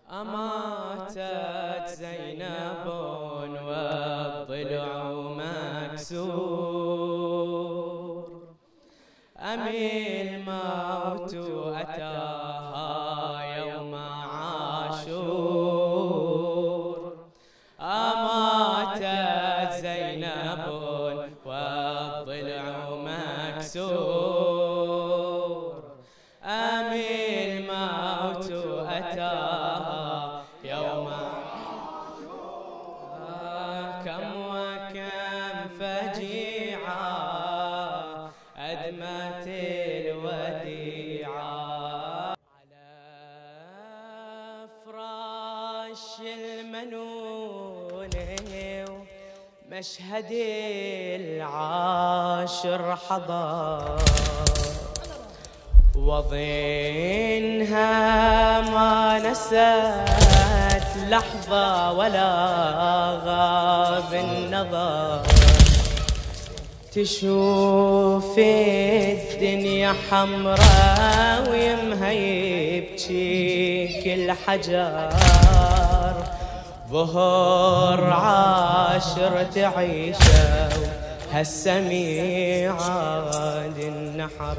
أماتت زينب والضلع مكسور، أمي الموت أتاها يوم عاشور. أماتت زينب والضلع مكسور، أمي الموت أتاها يوم عاشور. كم وكم فجيعة أدمت الوديعة على فراش المنون، مشهد العاشر حضر، وظنها ما نست لحظة ولا غاب النظر. تشوف الدنيا حمراء ويمها يبكي كل حجر، ظهر عاشر تعيشه هالسميع عاد النحر.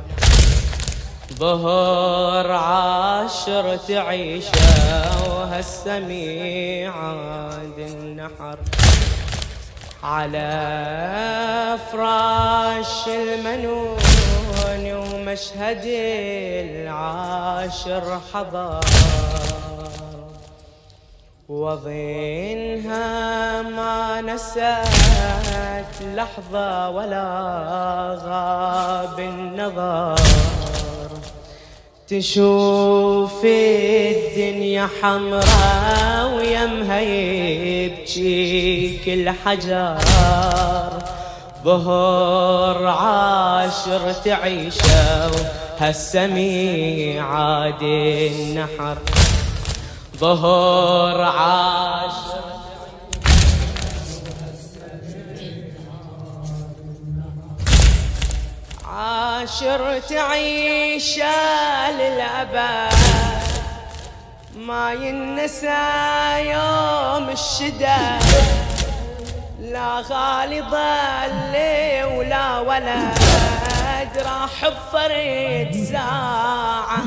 ظهر عاشر تعيشه وهالسميع عاد النحر، على فراش المنون ومشهد العاشر حضر، وظنها ما نست لحظة ولا غاب النظر. تشوف الدنيا حمراء ويمها يبكي كل حجر، ظهر عاشر تعيشه هالسميع عاد النحر. ظهر عاشر عاشر تعيشه للأبد، ما ينسى يوم الشدة. لا غالي ظل ولا ولد راح بفرد ساعة،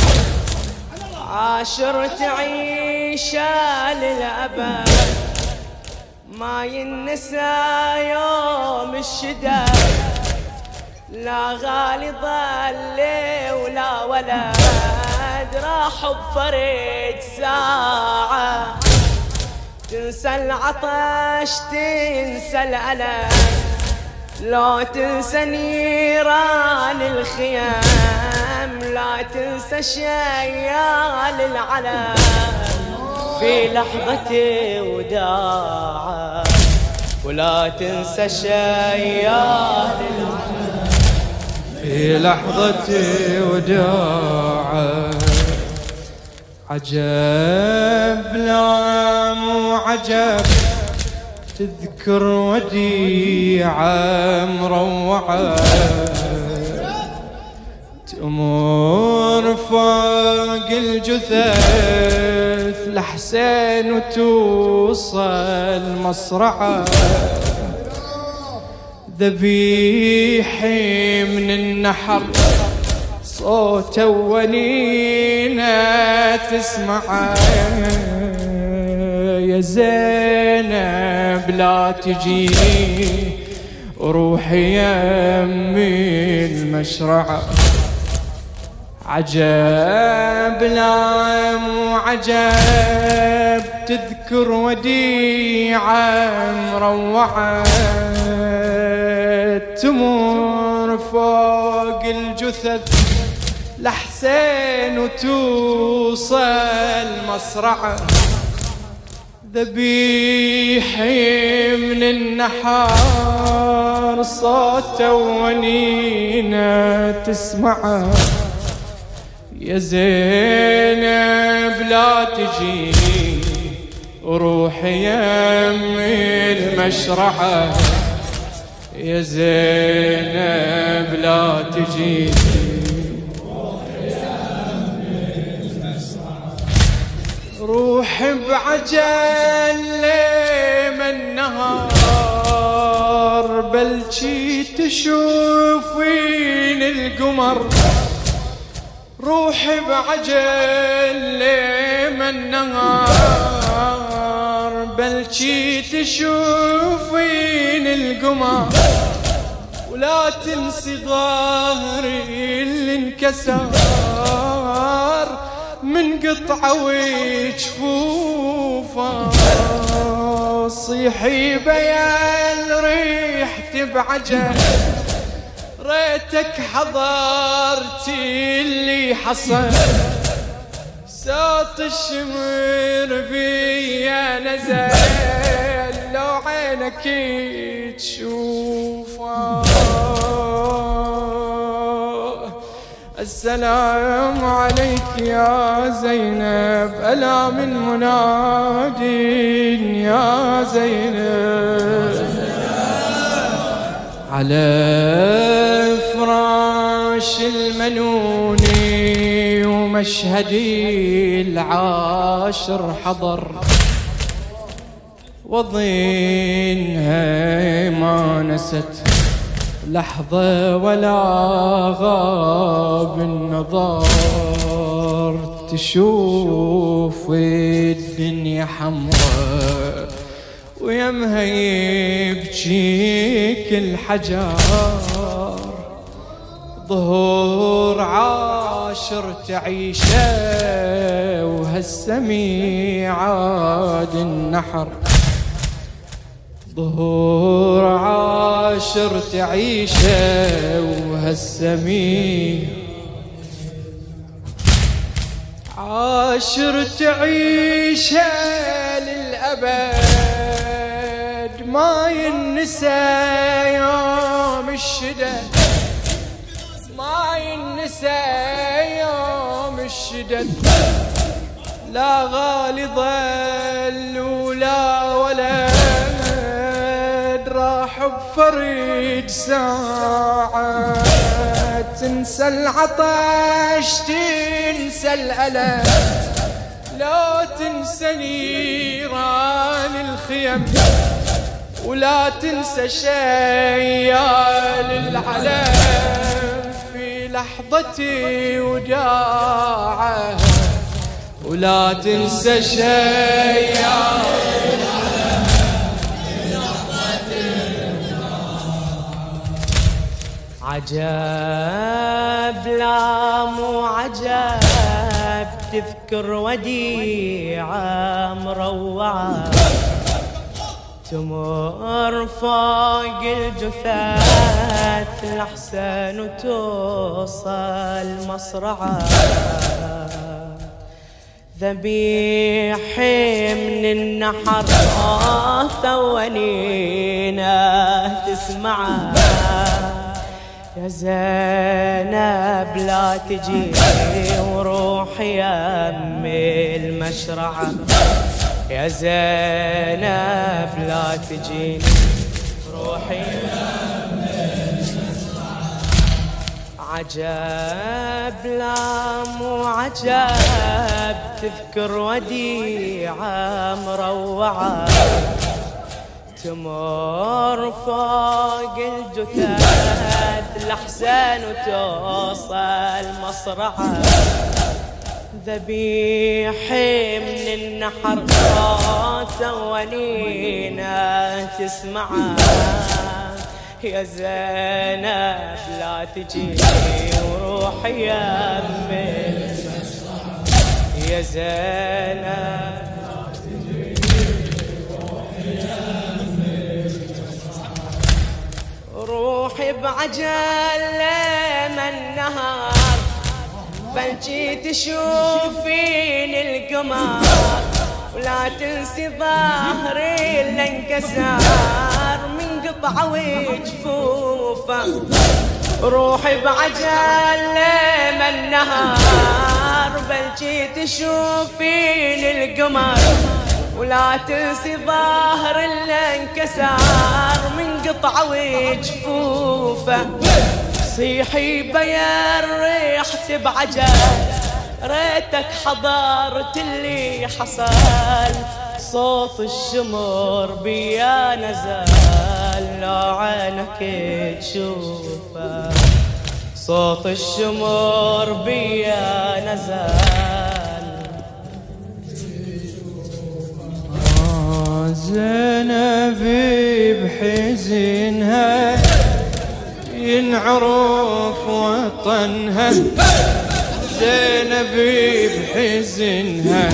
عاشر تعيشه للأبد، ما ينسى يوم الشدة. لا غالي ظل ولا ولد راح بفرد ساعة. تنسى العطش تنسى الألم، لا تنسى نيران الخيام، لا تنسى شيال العلم في لحظة وداعة، ولا تنسى شيال العلم في لحظة وداعة. عجب لا مو عجب تذكر وديعة مروعة، تأمر فوق الجثث لحسين وتوصل مصرعة. ذبيحي من النحر صوته ونينه تسمعه، يا زينب لا تجيني روحي يمي المشرعة. عجب لا مو عجب تذكر وديعة مروعة، تمر فوق الجثث لحسين وتوصل مصرعة. ذبيحي من النحار صوته ونينه تسمعه، يا زينب لا تجيني وروحي يمي المشرعة. يا زينب لا تجيني روح بعجل من نهار بلجي تشوفين القمر روح بعجل من نهار بلجي تشوفين القمر ولا تنسي ظهري اللي انكسر من قطعة وجفوفه صيحي بيال ريحتي بعجل ريتك حضرتي اللي حصل صوت الشمر بيا نزل لو عينك تشوفه السلام عليك يا زينب ألا من مناد يا زينب على فراش المنون ومشهدي العاشر حضر وظنها ما نست لحظة ولا غاب النظر تشوف الدنيا حمراء ويمها يبجيك الحجر ظهور عاشر تعيشه وهالسميع عاد النحر ظهور عاشر تعيشه وهالسميع عاشر تعيشه للأبد ما ينسى يوم الشدد ما ينسى يوم الشدد لا غالي ظل ولا ولد راح بفرج ساعة تنسى العطش تنسى الألم لا تنسى نيران الخيم ولا تنسى شيال العلم في لحظتي وداعة ولا تنسى شيال عجب لا مو عجب تذكر وديعة مروعة تمر فوق الجثث الأحسن وتوصل مصرعة ذبيح من النحر ثوانينا تسمعه يا زينب لا تجي وروحي يم المشرعة يا زينب لا تجي روحي يم المشرعة عجب لا مو عجب تذكر وديعة مروعة تمر فوق الجثث الأحزان وتوصل مصرعة ذبيح من النحر ثوانينا تسمعه يا زينب لا تجي وروحي يم يا زينب روحي بعجل من نهار بلجي تشوفين القمر ولا تنسي ظهري اللي انكسر من قطعة وجفوفه روحي بعجل من نهار بلجي تشوفين القمر ولا تنسي ظهر اللي انكسر من قطعة وجفوفه صيحي بيا ريحت بعجل ريتك حضرت اللي حصل، صوت الشمر بيا نزل لو عينك تشوفه، صوت الشمر بيا نزل. زينب بحزنها ينعرف وطنها، زينب بحزنها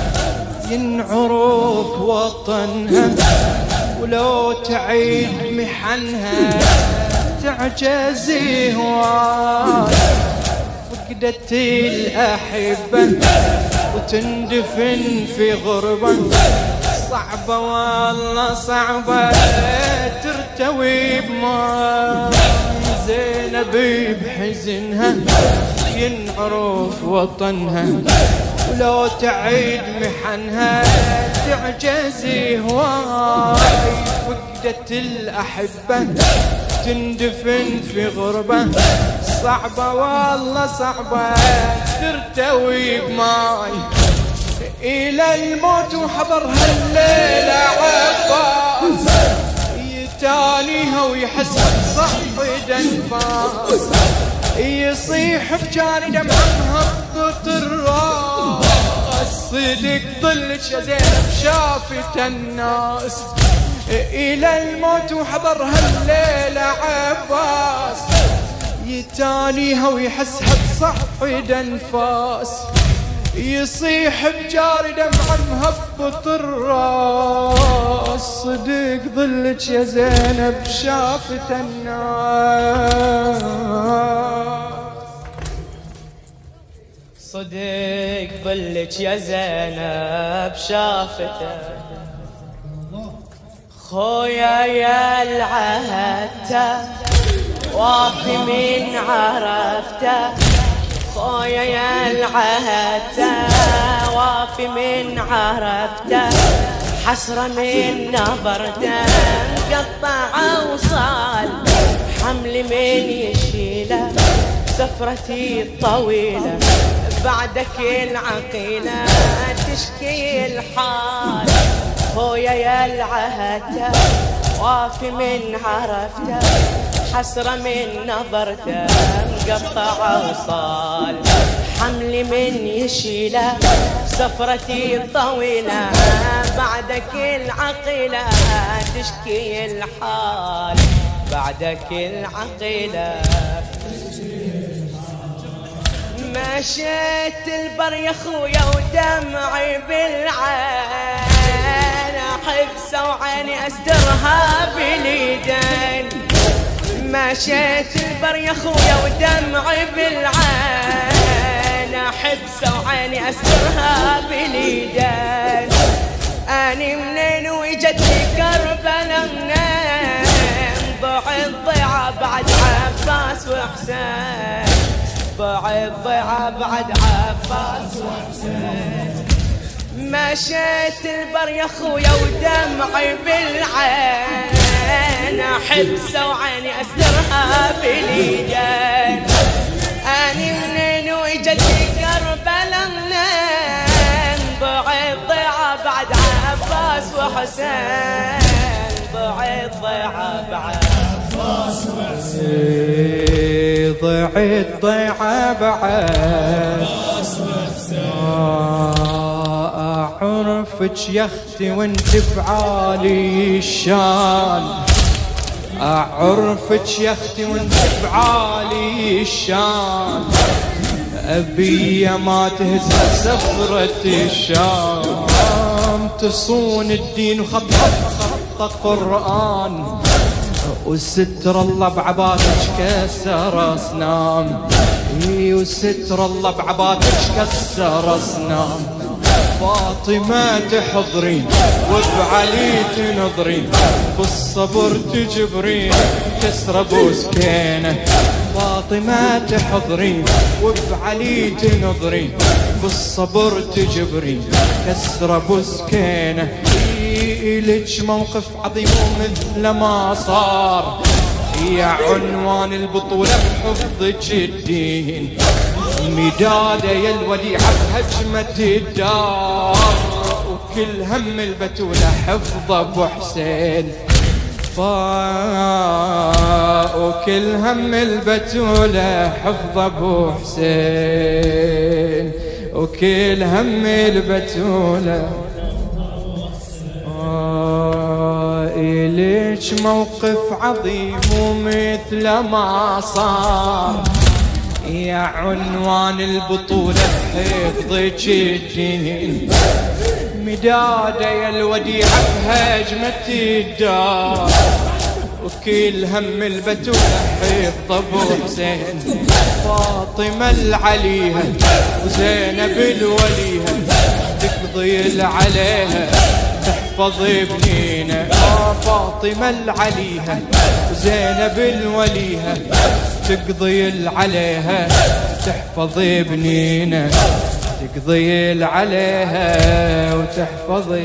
ينعرف وطنها، ولو تعيد محنها تعجزي هواي، فقدت الأحبة وتندفن في غربة، صعبة والله صعبة ترتوي بماي. زينب بحزنها ينعرف وطنها، ولو تعيد محنها تعجزي هواي، فقدت الأحبة تندفن في غربة، صعبة والله صعبة ترتوي بماي. إلى الموت وحضرها الليلة عباس، يتانيها ويحس بصعب انفاس، يصيح بجاني دمعها بضغط الراس، صدق ظلك يا زينب شافت الناس. إلى الموت وحضرها الليلة عباس، يتانيها ويحسها بصعب انفاس، يصيح بجاري دمع مهبط الراس، صدق ظلك يا زينب شافت الناس، صدق ظلك يا زينب شافته. خويا يا العهدته وافي من عرفته، خويا يا العهدته وافي من عرفته، حسرة من نظرته مقطع وصال، حمل من يشيله سفرتي الطويلة، بعدك العقيلة تشكي الحال. خويا يا العهدته وافي من عرفته، حسرة من نظرته مقطع وصال، حملي من يشيله سفرتي الطويلة، بعدك العقيلة تشكي الحال، بعدك العقيلة. مشيت البر يا خويا ودمعي بالعين، حبسة وعيني أسترها باليدين، مشيت البر يا خويا ودمعي بالعين، حبسة وعيني أسترها باليدين. أني منين وجتني كربلاء منين، ضاع الضيعة بعد عباس وحسين، ضاع الضيعة بعد عباس وحسين. مشيت البر يا خويا ودمعي بالعين، حبسة وعيني أسترها باليدين. أني منين وجتني كربلاء منين، ضاع الضيعة بعد عباس وحسين، ضاع الضيعة بعد عباس وحسين، ضاع الضيعة بعد عباس وحسين. أعرفك يا اختي وانت بعالي الشان، أعرفك يا اختي وانت بعالي الشان، أبي ما تهز سفرة الشام، تصون الدين وخط قرآن، وستر الله بعبادك كسر أصنام، وستر الله بعبادك كسر أصنام. فاطمة تحضرين وبعلي تنظرين، بالصبر تجبرين كسر ابو سكينة. فاطمة تحضرين وبعلي تنظرين، بالصبر تجبرين كسر ابو سكينة. إلك موقف عظيم مثل ما صار، يا عنوان البطولة بحفظك الدين، مدادة يا الوديعة بهجمة الدار، وكل هم البتولة حفظ ابو حسين، وكل هم البتولة حفظ ابو حسين، وكل هم البتولة. إليك موقف عظيم ومثل ما صار، يا عنوان البطولة بحفظك الدين، مدادة يا الوديعة بهجمة الدار، وكل هم البتولة حفظ ابو حسين، فاطمة العليها وزينب الوليها تقضي عليها تحفظ بنينا، فاطمة العليها وزينب الوليها تقضي عليها تحفظ بنينا، تقضي عليها وتحفظ.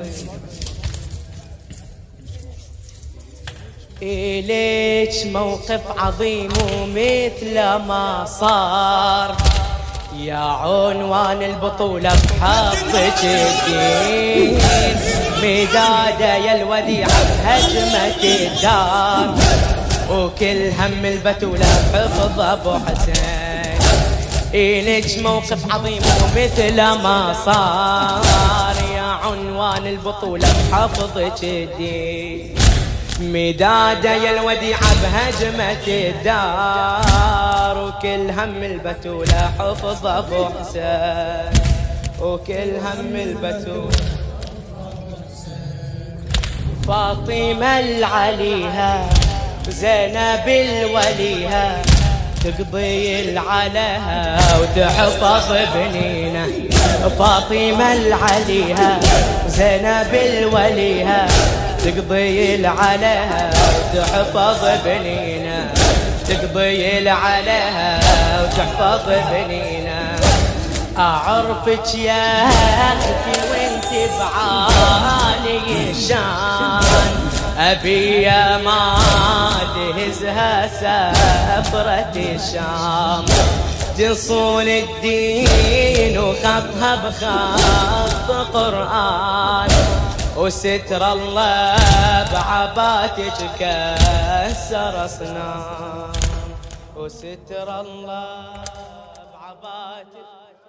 إليك موقف عظيم ومثل ما صار، يا عنوان البطولة بحفظك الدين، مدادة يا الوديعة بهجمة الدار، وكل هم البتولة بحفظ ابو حسين. إليك موقف عظيم ومثل ما صار، يا عنوان البطولة بحفظك الدين، مدادة يا الوديعة بهجمة الدار، وكل هم البتولة حفظ ابو حسين، وكل هم البتولة. فاطمة العليها زينب الوليها تقضي عليها وتحفظ بنينا، فاطمة العليها زينب الوليها تقضي عليها وتحفظ بنينا، تقضي عليها وتحفظ بنينا. أعرفك يا أختي وانت بعالي الشان، أبي يا ما تهزها سفرة الشام، تصون الدين وخطها بخط قرآن، وستر الله بعباتك كسر أصنام، وستر الله بعباتك